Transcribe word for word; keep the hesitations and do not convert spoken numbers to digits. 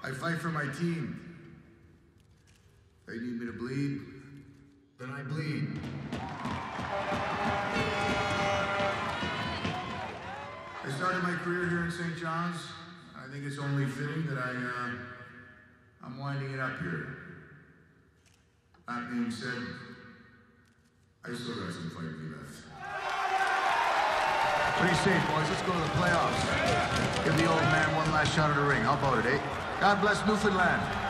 I fight for my team. If they need me to bleed, then I bleed. I started my career here in Saint John's. I think it's only fitting that I, uh, I'm winding it up here. That being said, I still got some fight to be left. What do you say, boys? Let's go to the playoffs. Give the old man one last shot at the ring. How about it, eh? God bless Newfoundland.